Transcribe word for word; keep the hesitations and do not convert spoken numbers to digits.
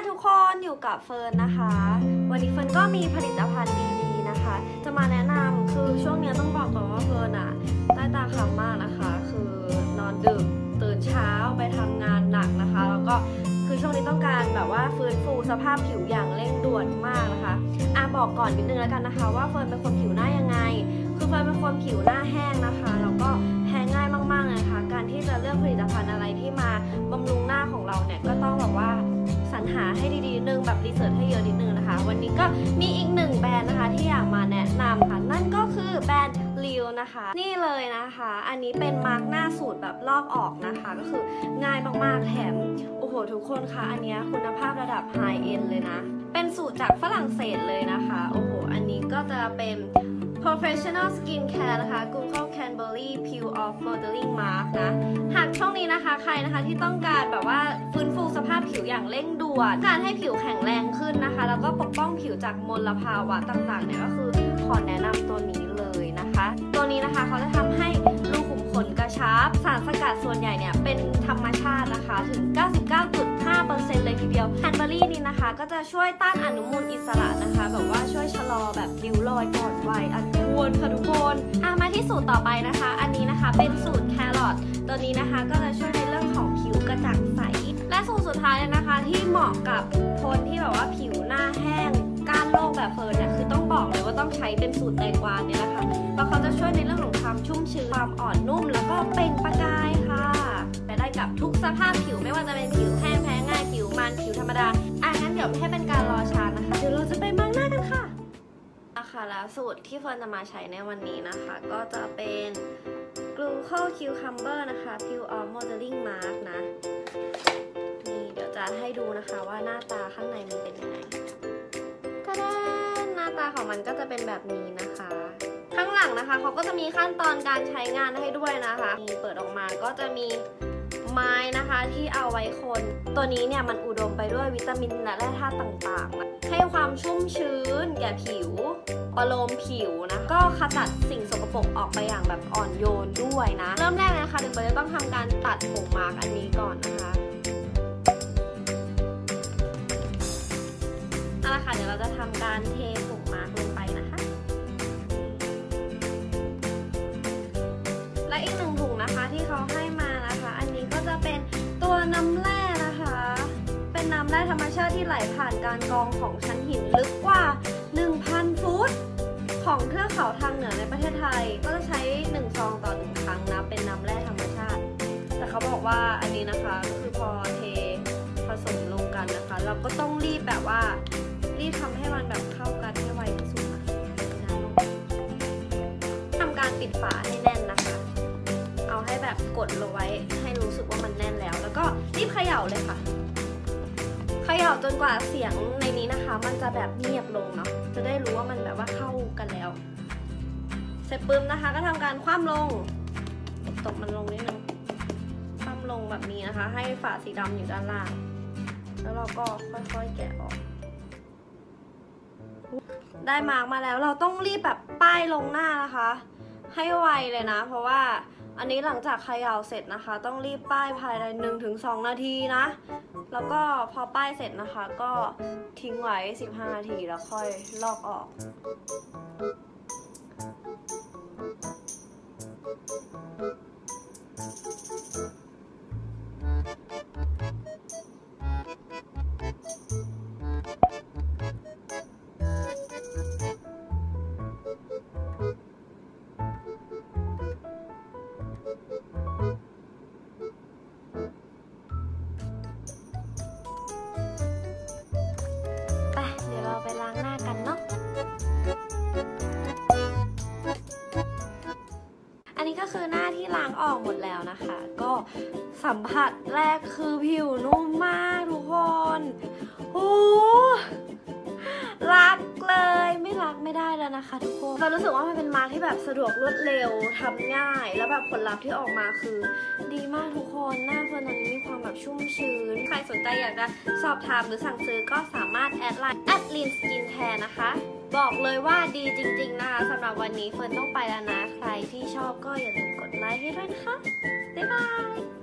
ทุกคนอยู่กับเฟิร์นนะคะวันนี้เฟิร์นก็มีผลิตภัณฑ์ดีๆนะคะจะมาแนะนำคือช่วงนี้ต้องบอกก่อนว่าเฟิร์นอะใต้ตาค้ำมากนะคะคือนอนดึกตื่นเช้าไปทำงานหนักนะคะแล้วก็คือช่วงนี้ต้องการแบบว่าฟื้นฟูสภาพผิวอย่างเร่งด่วนมากนะคะอ่ะบอกก่อนนิดนึงแล้วกันนะคะว่าเฟิร์นเป็นคนผิวหน้ายังไงคือเฟิร์นเป็นคนผิวหน้าแห้งนะคะแล้วก็แพ้ง่ายมากๆเลยค่ะการที่จะเลือกผลิตภัณฑ์อะไรที่มาบำรุงหน้าของเราเนี่ยก็ต้องแบบว่าสรรหาให้ดีๆนิดนึงแบบรีเสิร์ชให้เยอะนิดนึงนะคะวันนี้ก็มีอีกหนึ่งแบรนด์นะคะที่อยากมาแนะนำค่ะนั่นก็คือแบรนด์ลิวนะคะนี่เลยนะคะอันนี้เป็นมาร์กหน้าสูตรแบบลอกออกนะคะก็คือง่ายมากๆแถมโอ้โหทุกคนคะอันนี้คุณภาพระดับไฮเอ็นเลยนะเป็นสูตรจากฝรั่งเศสเลยนะคะโอ้โหอันนี้ก็จะเป็น Professional Skincare นะคะ Google Canberry Peel Off Modeling Mask นะหากช่วงนี้นะคะใครนะคะที่ต้องการแบบว่าฟื้นฟูสภาพผิวอย่างเร่งด่วนการให้ผิวแข็งแรงขึ้นนะคะแล้วก็ปกป้องผิวจากมลภาวะต่างๆเนี่ยก็คือขอแนะนำตัวนี้เลยนะคะตัวนี้นะคะเขาจะทำให้รูขุมขนกระชับสารสกัดส่วนใหญ่เนี่ยเป็นธรรมชาตินะคะถึง เก้าสิบเก้าจุดห้าเปอร์เซ็นต์ เลยทีเดียวแคนเบอรี่นี่นะคะก็จะช่วยต้านอนุมูลอิสระนะคะแบบว่าช่วยชะลอแบบริ้วรอยก่อนวัยอันควรค่ะทุกคนอ่ะมาที่สูตรต่อไปนะคะอันนี้นะคะเป็นสูตรแครอทตัวนี้นะคะก็จะช่วยในเรื่องของผิวกระจ่างใสและสูตรสุดท้ายนะคะที่เหมาะกับคนที่แบบว่าผิวหน้าแห้งก้านโรคแบบเฟิร์นเนี่ยคือต้องบอกเลยว่าต้องใช้เป็นสูตรแตงกวาเนี่ยนะคะเพราะเขาจะช่วยในเรื่องของความชุ่มชื้นความอ่อนนุ่มแล้วก็เปล่งประกายค่ะไปได้กับทุกสภาพผิวไม่ว่าจะเป็นผิวแห้งแพ้ง่ายผิวมันผิวธรรมดาอ่ะงั้นเดี๋ยวไม่ให้เป็นการรอช้านะคะเดี๋ยวเราจะไปมาร์กหน้ากันค่ะนะคะแล้วสูตรที่เฟิร์นจะมาใช้ในวันนี้นะคะก็จะเป็น Glucose Cucumber นะคะ Peel Off Modeling Mask นะนี่เดี๋ยวจะให้ดูนะคะว่าหน้าตาข้างในมันเป็นยังไงก็ได้หน้าตาของมันก็จะเป็นแบบนี้นะคะข้างหลังนะคะเขาก็จะมีขั้นตอนการใช้งานให้ด้วยนะคะนี่เปิดออกมาก็จะมีไม้นะคะที่เอาไว้คนตัวนี้เนี่ยมันอุดมไปด้วยวิตามินและแร่ธาตุต่างๆนะให้ความชุ่มชื้นแก่ผิวประโลมผิวนะก็ขจัดสิ่งสกปรกออกไปอย่างแบบอ่อนโยนด้วยนะเริ่มแรกนะคะเดี๋ยวเราจะต้องทำการตัดผงมาร์กอันนี้ก่อนนะคะเอาละค่ะเดี๋ยวเราจะทำการเทผงมาร์กลงไปนะคะและอีกหนึ่งถุงนะคะที่เขาให้มานะคะอันนี้ก็จะเป็นตัวน้ำแร่นะคะเป็นน้ำแร่ธรรมชาติที่ไหลผ่านการกรองของชั้นหินลึกกว่า หนึ่งพัน ฟุตของเทือกเขาทางเหนือในประเทศไทยก็จะใช้หนึ่งซองต่อหนึ่งครั้งนะเป็นน้ำแร่ธรรมชาติแต่เขาบอกว่าอันนี้นะคะก็คือพอเทผสมลงกันนะคะเราก็ต้องรีบแบบว่ารีบทำให้มันแบบเข้ากันให้ไวที่สุดนะทำการปิดฝาให้แน่นนะคะเอาให้แบบกดลงไว้ให้รู้สึกว่ามันแน่นแล้วแล้วก็รีบเขย่าเลยค่ะเขย่าจนกว่าเสียงในนี้นะคะมันจะแบบเงียบลงเนาะจะได้รู้ว่ามันแบบว่าเข้ากันแล้วเสร็จปุ๊บนะคะก็ทำการคว่ำลงตบมันลงนิดนึงคว่ำลงแบบนี้นะคะให้ฝาสีดำอยู่ด้านล่างแล้วเราก็ค่อยๆแกะออกได้มาร์กมาแล้วเราต้องรีบแบบป้ายลงหน้านะคะให้ไวเลยนะเพราะว่าอันนี้หลังจากเขย่าเสร็จนะคะต้องรีบป้ายภายใน หนึ่งถึงสอง นาทีนะแล้วก็พอป้ายเสร็จนะคะก็ทิ้งไว้สิบห้านาทีแล้วค่อยลอกออกไปล้างหน้ากันเนาะอันนี้ก็คือหน้าที่ล้างออกหมดแล้วนะคะก็สัมผัสแรกคือผิวนุ่มมากทุกคนโอ้รักเลยไม่รักไม่ได้แล้วนะคะทุกคนเรารู้สึกว่ามันเป็นมาร์กที่แบบสะดวกรวดเร็วทำง่ายแล้วแบบผลลัพธ์ที่ออกมาคือดีมากทุกคนหน้าเฟิร์นตอนนี้มีความแบบชุ่มชื้นใครสนใจอยากจะสอบถามหรือสั่งซื้อก็สามารถแอดไลน์แอดลินสกินแคร์นะคะบอกเลยว่าดีจริงๆนะคะสำหรับวันนี้เฟิร์นต้องไปแล้วนะใครที่ชอบก็อย่าลืมกดไลค์ให้ด้วยนะคะบ๊ายบาย